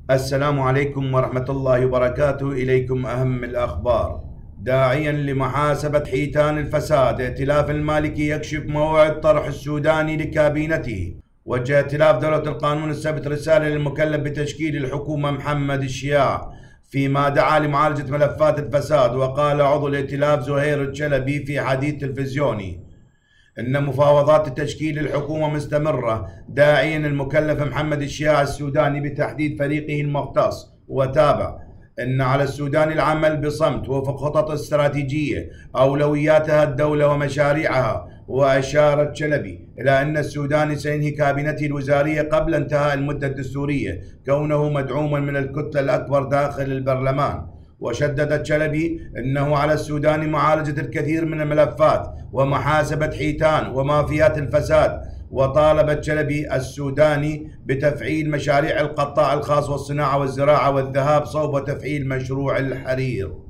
السلام عليكم ورحمة الله وبركاته. إليكم أهم الأخبار. داعيا لمحاسبة حيتان الفساد، ائتلاف المالكي يكشف موعد طرح السوداني لكابينته. وجه ائتلاف دولة القانون السبت رسالة للمكلف بتشكيل الحكومة محمد الشياع فيما دعا لمعالجة ملفات الفساد. وقال عضو الائتلاف زهير الشلبي في حديث تلفزيوني إن مفاوضات تشكيل الحكومة مستمرة، داعيا المكلف محمد الشياع السوداني بتحديد فريقه المختص. وتابع إن على السودان العمل بصمت وفق خطط استراتيجية أولوياتها الدولة ومشاريعها. وأشار الشلبي إلى أن السوداني سينهي كابينته الوزارية قبل انتهاء المدة الدستورية، كونه مدعوما من الكتلة الأكبر داخل البرلمان. وشدد الشلبي أنه على السودان معالجة الكثير من الملفات ومحاسبة حيتان ومافيات الفساد. وطالب الشلبي السوداني بتفعيل مشاريع القطاع الخاص والصناعة والزراعة والذهاب صوب تفعيل مشروع الحرير.